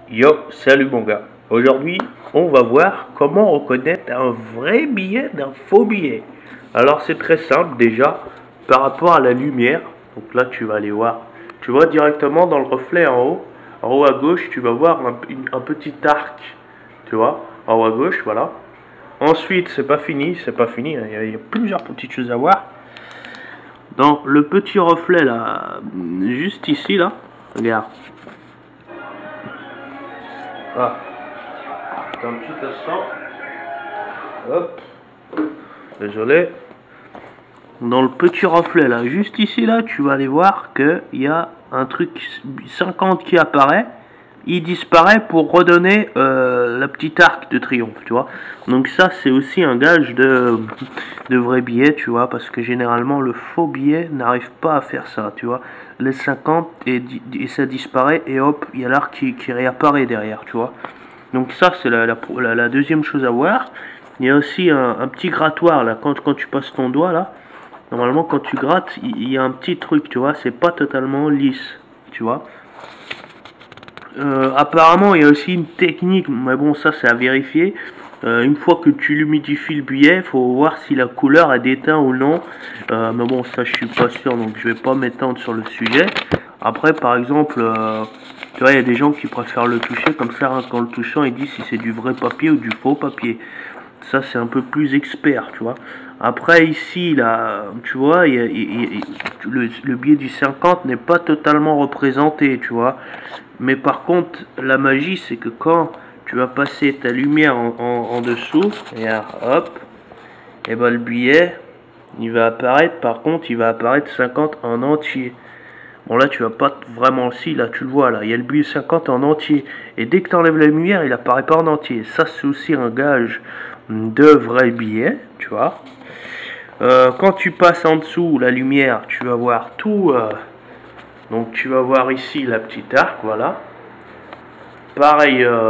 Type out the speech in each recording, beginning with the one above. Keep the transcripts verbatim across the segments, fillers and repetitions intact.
Yo, salut mon gars. Aujourd'hui, on va voir comment reconnaître un vrai billet d'un faux billet. Alors c'est très simple déjà, par rapport à la lumière. Donc là tu vas aller voir. Tu vois directement dans le reflet en haut. En haut à gauche, tu vas voir un, une- un petit arc. Tu vois, en haut à gauche, voilà. Ensuite, c'est pas fini, c'est pas fini. Il y, a, il y a plusieurs petites choses à voir. Dans le petit reflet là, juste ici là, regarde. Ah, attends un petit instant. Hop, désolé. Dans le petit reflet là, juste ici là, tu vas aller voir qu'il y a un truc cinquante qui apparaît. Il disparaît pour redonner euh, la petite arc de triomphe, tu vois. Donc ça, c'est aussi un gage de, de vrai billet, tu vois, parce que généralement, le faux billet n'arrive pas à faire ça, tu vois. Les cinquante et, et ça disparaît et hop, il y a l'arc qui, qui réapparaît derrière, tu vois. Donc ça, c'est la, la, la, la deuxième chose à voir. Il y a aussi un, un petit grattoir, là, quand, quand tu passes ton doigt, là. Normalement, quand tu grattes, il, il y a un petit truc, tu vois, c'est pas totalement lisse, tu vois. Euh, apparemment, il y a aussi une technique, mais bon, ça c'est à vérifier. Euh, une fois que tu l'humidifies le billet, il faut voir si la couleur est déteinte ou non. Euh, mais bon, ça je suis pas sûr, donc je vais pas m'étendre sur le sujet. Après, par exemple, euh, tu vois, il y a des gens qui préfèrent le toucher, comme ça, hein, qu'en le touchant, ils disent si c'est du vrai papier ou du faux papier. Ça, c'est un peu plus expert, tu vois. Après, ici, là, tu vois, y a, y a, le, le billet du cinquante n'est pas totalement représenté, tu vois. Mais par contre, la magie, c'est que quand tu vas passer ta lumière en, en, en dessous, et hop, et ben le billet, il va apparaître, par contre, il va apparaître cinquante en entier. Bon là tu vas pas vraiment, si là tu le vois là, il y a le billet cinquante en entier. Et dès que tu enlèves la lumière, il apparaît pas en entier. Ça c'est aussi un gage de vrai billet, tu vois. Euh, quand tu passes en dessous la lumière, tu vas voir tout. Euh, donc tu vas voir ici la petite arc, voilà. Pareil, euh,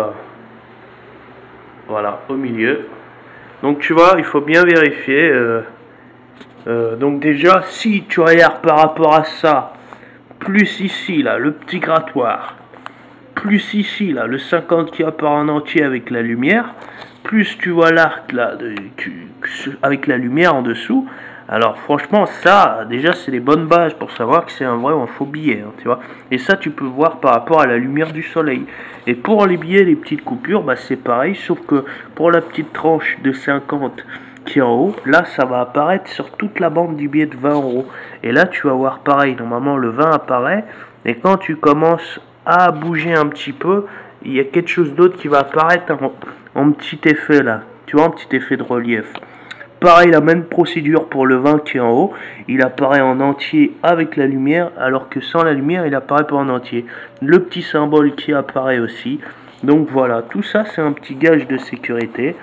voilà, au milieu. Donc tu vois, il faut bien vérifier. Euh, euh, donc déjà, si tu regardes par rapport à ça, plus ici là, le petit grattoir, plus ici là, le cinquante qui apparaît en entier avec la lumière, plus tu vois l'arc là, de, tu, avec la lumière en dessous. Alors franchement, ça, déjà, c'est les bonnes bases pour savoir que c'est un vrai ou un faux billet, hein, tu vois. Et ça, tu peux voir par rapport à la lumière du soleil. Et pour les billets, les petites coupures, bah, c'est pareil, sauf que pour la petite tranche de cinquante qui est en haut, là, ça va apparaître sur toute la bande du billet de vingt euros. Et là, tu vas voir pareil, normalement, le vingt apparaît, et quand tu commences à bouger un petit peu, il y a quelque chose d'autre qui va apparaître en, en petit effet, là. Tu vois, un petit effet de relief. Pareil, la même procédure pour le vingt qui est en haut. Il apparaît en entier avec la lumière, alors que sans la lumière, il apparaît pas en entier. Le petit symbole qui apparaît aussi. Donc voilà, tout ça, c'est un petit gage de sécurité.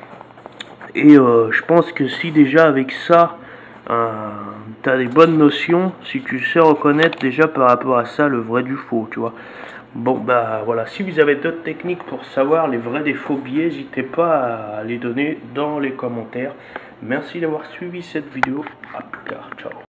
Et euh, je pense que si déjà avec ça, euh, tu as des bonnes notions, si tu sais reconnaître déjà par rapport à ça le vrai du faux, tu vois. Bon, bah voilà, si vous avez d'autres techniques pour savoir les vrais des faux billets, n'hésitez pas à les donner dans les commentaires. Merci d'avoir suivi cette vidéo. À plus tard, ciao.